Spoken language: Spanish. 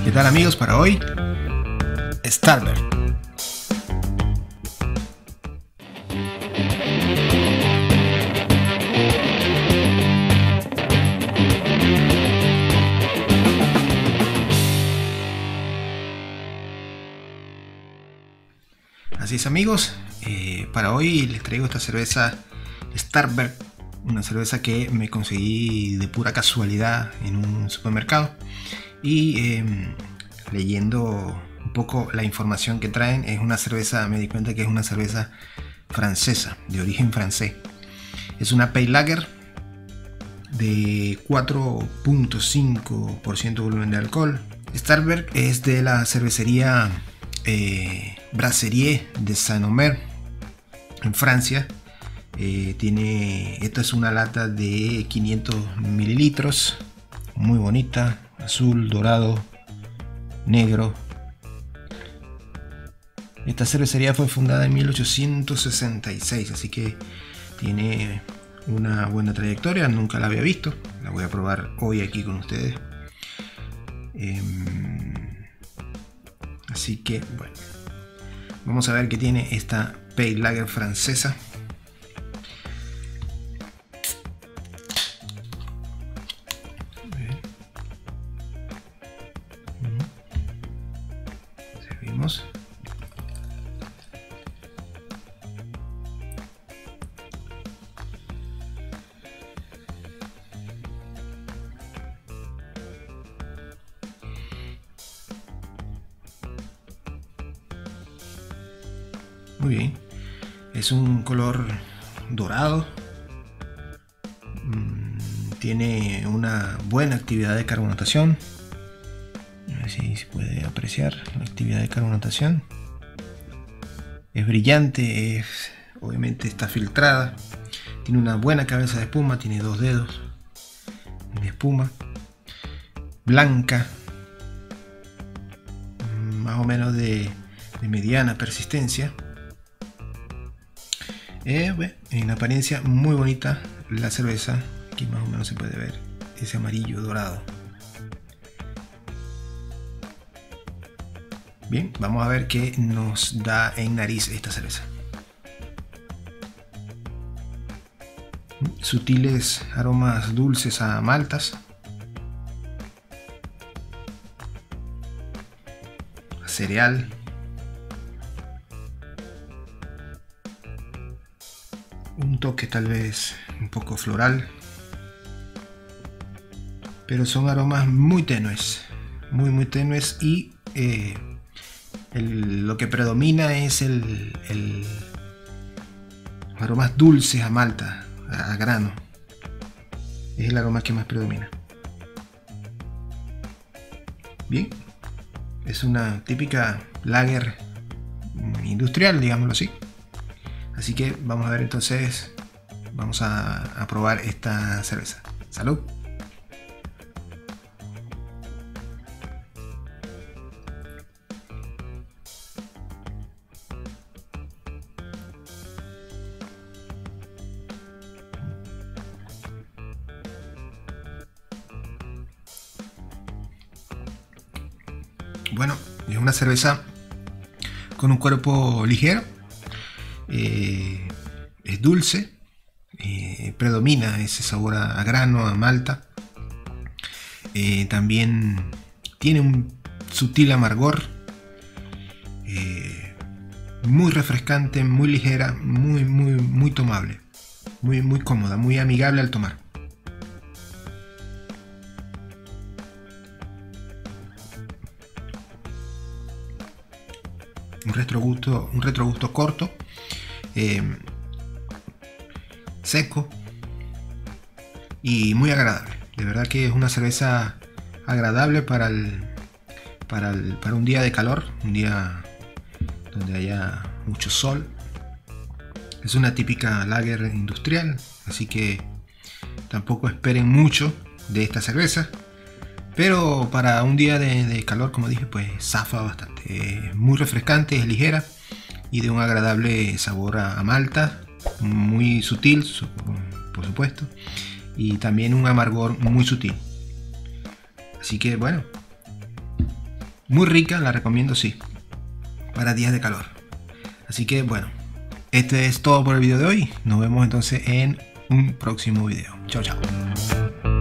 ¿Qué tal amigos? Para hoy, Starberg. Así es amigos, para hoy les traigo esta cerveza Starberg, una cerveza que me conseguí de pura casualidad en un supermercado y leyendo un poco la información que traen, es una cerveza, me di cuenta que es una cerveza francesa, de origen francés. Es una Pale Lager de 4.5% volumen de alcohol. Starberg es de la cervecería Brasserie de Saint-Omer en Francia. Esta es una lata de 500 mililitros, muy bonita, azul, dorado, negro. Esta cervecería fue fundada en 1866, así que tiene una buena trayectoria. Nunca la había visto, la voy a probar hoy aquí con ustedes. Así que bueno, vamos a ver qué tiene esta Pale Lager francesa. Servimos. Muy bien, es un color dorado, tiene una buena actividad de carbonatación. A ver si se puede apreciar la actividad de carbonatación. Es brillante, obviamente está filtrada, tiene una buena cabeza de espuma, tiene 2 dedos de espuma, blanca, más o menos de mediana persistencia. En apariencia muy bonita la cerveza. Aquí más o menos se puede ver ese amarillo dorado. Bien, vamos a ver qué nos da en nariz esta cerveza. Sutiles aromas dulces a maltas, a cereal, un toque tal vez un poco floral, pero son aromas muy tenues, muy tenues, y lo que predomina es el aromas dulces a malta, a grano. Es el aroma que más predomina. Bien, es una típica lager industrial, digámoslo así. Así que vamos a ver entonces, vamos a probar esta cerveza. ¡Salud! Bueno, es una cerveza con un cuerpo ligero. Es dulce, predomina ese sabor a grano, a malta. También tiene un sutil amargor, muy refrescante, muy ligera, muy tomable, muy cómoda, muy amigable al tomar. Un retrogusto corto, seco y muy agradable. De verdad que es una cerveza agradable para un día de calor, un día donde haya mucho sol. Es una típica lager industrial, así que tampoco esperen mucho de esta cerveza. Pero para un día de calor, como dije, pues zafa bastante. Es muy refrescante, es ligera y de un agradable sabor a malta, muy sutil, por supuesto, y también un amargor muy sutil. Así que bueno, Muy rica, la recomiendo, sí, para días de calor. Así que bueno, este es todo por el video de hoy. Nos vemos entonces en un próximo video. Chao, chao.